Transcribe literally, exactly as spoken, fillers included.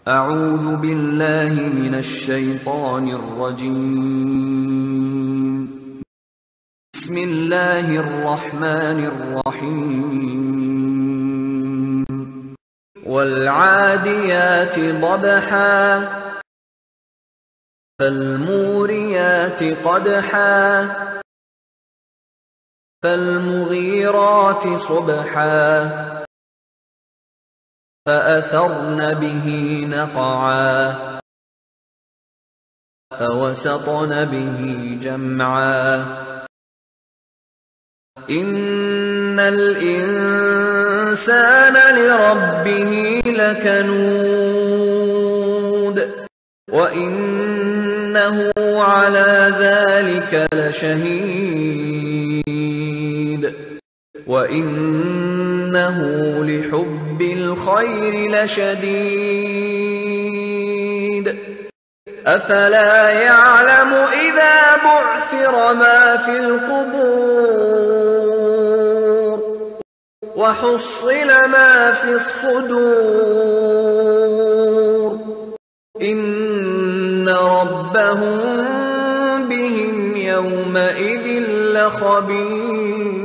أعوذ بالله من الشيطان الرجيم. بسم الله الرحمن الرحيم. والعاديات ضبحا فالموريات قدحا فالمغيرات صبحا فأثرن به نقعا فوسطن به جمعا إن الإنسان لربه لكنود وإنه على ذلك لشهيد وإنه لحب الخير لشديد أفلا يعلم إذا بعثر ما في القبور وحصل ما في الصدور إن ربهم بهم يومئذ لخبير.